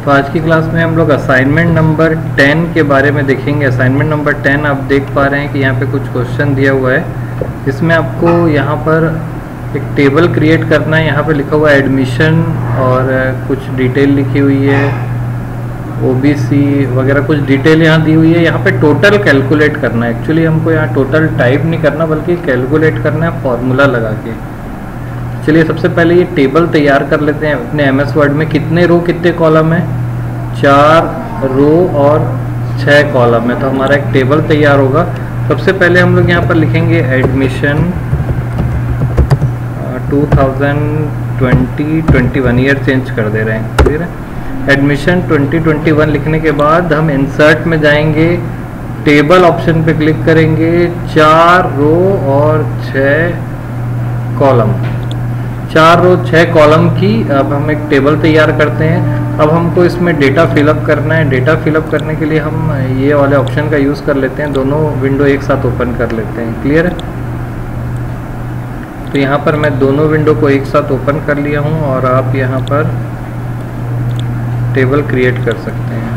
तो आज की क्लास में हम लोग असाइनमेंट नंबर 10 के बारे में देखेंगे। असाइनमेंट नंबर 10 आप देख पा रहे हैं कि यहाँ पे कुछ क्वेश्चन दिया हुआ है। इसमें आपको यहाँ पर एक टेबल क्रिएट करना है। यहाँ पे लिखा हुआ है एडमिशन और कुछ डिटेल लिखी हुई है, ओबीसी वगैरह कुछ डिटेल यहाँ दी हुई है। यहाँ पे टोटल कैलकुलेट करना है। एक्चुअली हमको यहाँ टोटल टाइप नहीं करना बल्कि कैलकुलेट करना है फॉर्मूला लगा के। चलिए सबसे पहले ये टेबल तैयार कर लेते हैं अपने एमएस वर्ड में। कितने रो कितने कॉलम है? 4 रो और 6 कॉलम है। तो हमारा एक टेबल तैयार होगा। सबसे पहले हम लोग यहाँ पर लिखेंगे एडमिशन 2020-21 ईयर चेंज कर दे रहे हैं, क्लियर है। एडमिशन 2021 लिखने के बाद हम इंसर्ट में जाएंगे, टेबल ऑप्शन पे क्लिक करेंगे, 4 रो और 6 कॉलम, 4 रो 6 कॉलम की अब हम एक टेबल तैयार करते हैं। अब हमको इसमें डेटा फिलअप करना है। डेटा फिलअप करने के लिए हम ये वाले ऑप्शन का यूज़ कर लेते हैं। दोनों विंडो एक साथ ओपन कर लेते हैं, क्लियर है। तो यहाँ पर मैं दोनों विंडो को एक साथ ओपन कर लिया हूँ और आप यहाँ पर टेबल क्रिएट कर सकते हैं।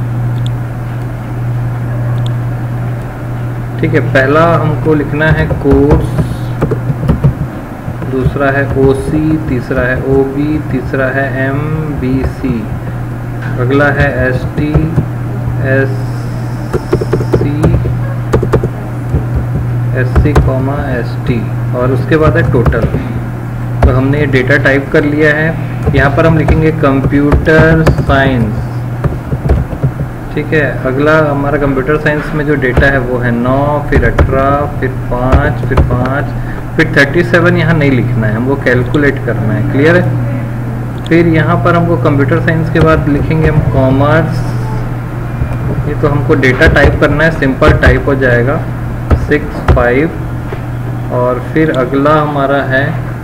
ठीक है, पहला हमको लिखना है कोर्स, दूसरा है ओसी, तीसरा है ओबी, तीसरा है एमबीसी, अगला है एसटी, एससी कॉमा एसटी और उसके बाद है टोटल। तो हमने ये डेटा टाइप कर लिया है। यहाँ पर हम लिखेंगे कंप्यूटर साइंस। ठीक है, अगला हमारा कंप्यूटर साइंस में जो डेटा है वो है 9, फिर 18, फिर 5, फिर 5, फिर 37। यहाँ नहीं लिखना है, हमको कैलकुलेट करना है, क्लियर है। फिर यहाँ पर हमको कंप्यूटर साइंस के बाद लिखेंगे हम कॉमर्स। ये तो हमको डेटा टाइप करना है, सिंपल टाइप हो जाएगा 6, 5 और फिर अगला हमारा है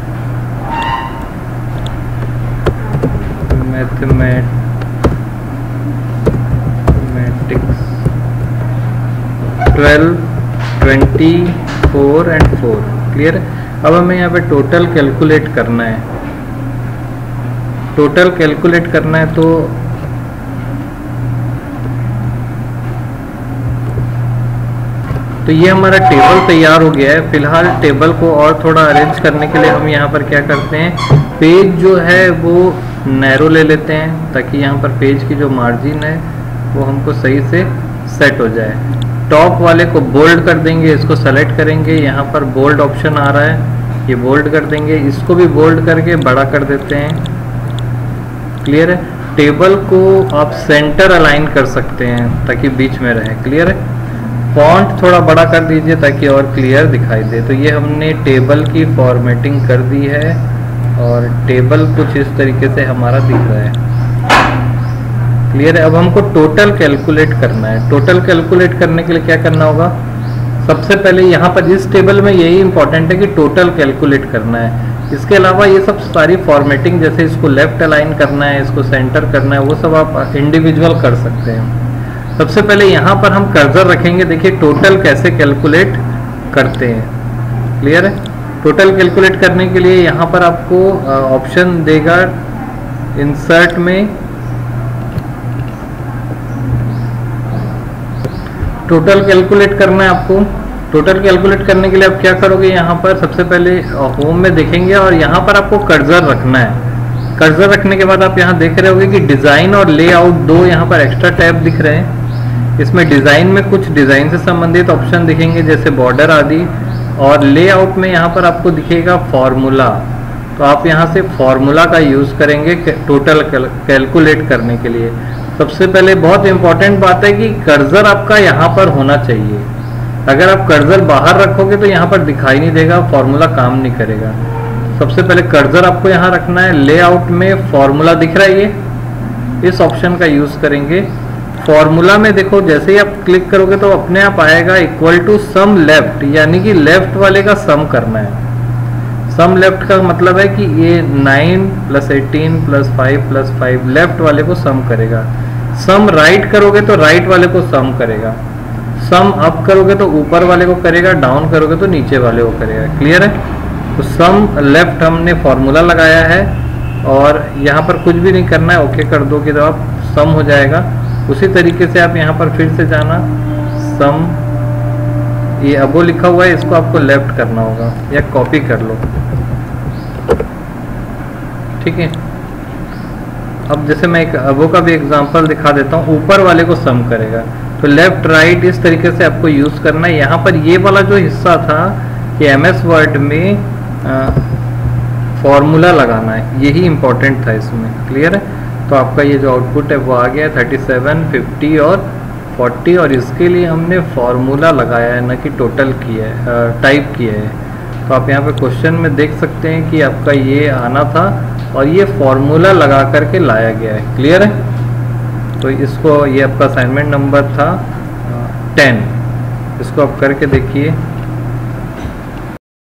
मैथमेटिक्स 12, 24 एंड 4, क्लियर है। अब हमें यहाँ पे टोटल कैलकुलेट करना है। टोटल कैलकुलेट करना है तो ये हमारा टेबल तैयार हो गया है। फिलहाल टेबल को और थोड़ा अरेंज करने के लिए हम यहाँ पर क्या करते हैं, पेज जो है वो नैरो ले लेते हैं ताकि यहाँ पर पेज की जो मार्जिन है वो हमको सही से सेट हो जाए। टॉप वाले को बोल्ड कर देंगे, इसको सेलेक्ट करेंगे, यहाँ पर बोल्ड ऑप्शन आ रहा है, ये बोल्ड कर देंगे। इसको भी बोल्ड करके बड़ा कर देते हैं, क्लियर है। टेबल को आप सेंटर अलाइन कर सकते हैं ताकि बीच में रहे, क्लियर है। फॉन्ट थोड़ा बड़ा कर दीजिए ताकि और क्लियर दिखाई दे। तो ये हमने टेबल की फॉर्मेटिंग कर दी है और टेबल कुछ इस तरीके से हमारा दिख रहा है, क्लियर है। अब हमको टोटल कैलकुलेट करना है। टोटल कैलकुलेट करने के लिए क्या करना होगा, सबसे पहले यहाँ पर इस टेबल में यही इंपॉर्टेंट है कि टोटल कैलकुलेट करना है। इसके अलावा ये सब सारी फॉर्मेटिंग जैसे इसको लेफ्ट अलाइन करना है, इसको सेंटर करना है, वो सब आप इंडिविजुअल कर सकते हैं। सबसे पहले यहाँ पर हम कर्सर रखेंगे। देखिए टोटल कैसे कैलकुलेट करते हैं, क्लियर है। टोटल कैलकुलेट करने के लिए यहाँ पर आपको ऑप्शन देगा इंसर्ट में टोटल कैलकुलेट करना है आपको। टोटल कैलकुलेट करने के लिए आप क्या करोगे, यहाँ पर सबसे पहले होम में देखेंगे और यहाँ पर आपको कर्सर रखना है। कर्सर रखने के बाद आप यहाँ देख रहे होंगे कि डिज़ाइन और लेआउट दो यहाँ पर एक्स्ट्रा टैब दिख रहे हैं। इसमें डिज़ाइन में कुछ डिज़ाइन से संबंधित ऑप्शन दिखेंगे जैसे बॉर्डर आदि, और लेआउट में यहाँ पर आपको दिखेगा फॉर्मूला। तो आप यहाँ से फॉर्मूला का यूज़ करेंगे टोटल कैलकुलेट करने के लिए। सबसे पहले बहुत इंपॉर्टेंट बात है कि कर्सर आपका यहाँ पर होना चाहिए। अगर आप कर्सर बाहर रखोगे तो यहाँ पर दिखाई नहीं देगा, फॉर्मूला काम नहीं करेगा। सबसे पहले कर्सर आपको यहाँ रखना है। लेआउट में फॉर्मूला दिख रहा है, ये इस ऑप्शन का यूज़ करेंगे। फॉर्मूला में देखो जैसे ही आप क्लिक करोगे तो अपने आप आएगा इक्वल टू सम लेफ्ट, यानी कि लेफ्ट वाले का सम करना है। सम लेफ्ट का मतलब है कि ये 9 + 18 + 5 + 5 लेफ्ट वाले को सम करेगा। सम राइट करोगे तो राइट वाले को सम करेगा। सम अप करोगे तो ऊपर वाले को करेगा, डाउन करोगे तो नीचे वाले को करेगा, क्लियर है। तो सम लेफ्ट हमने फॉर्मूला लगाया है और यहाँ पर कुछ भी नहीं करना है, ओके कर दोगे तो आप सम हो जाएगा। उसी तरीके से आप यहाँ पर फिर से जाना, सम, ये अबो लिखा हुआ है, इसको आपको लेफ्ट करना होगा या कॉपी कर लो, ठीक है। अब जैसे मैं एक अबो का भी एग्जांपल दिखा देता हूँ, ऊपर वाले को सम करेगा, तो लेफ्ट राइट इस तरीके से आपको यूज करना है। यहाँ पर ये वाला जो हिस्सा था कि एमएस वर्ड में फॉर्मूला लगाना है, यही इंपॉर्टेंट था इसमें, क्लियर है। तो आपका ये जो आउटपुट है वो आ गया 37, 50 और 40, और इसके लिए हमने फॉर्मूला लगाया है, ना कि टोटल किया है, टाइप किया है। तो आप यहाँ पे क्वेश्चन में देख सकते हैं कि आपका ये आना था और ये फॉर्मूला लगा करके लाया गया है, क्लियर है। तो इसको, ये आपका असाइनमेंट नंबर था 10, इसको आप करके देखिए।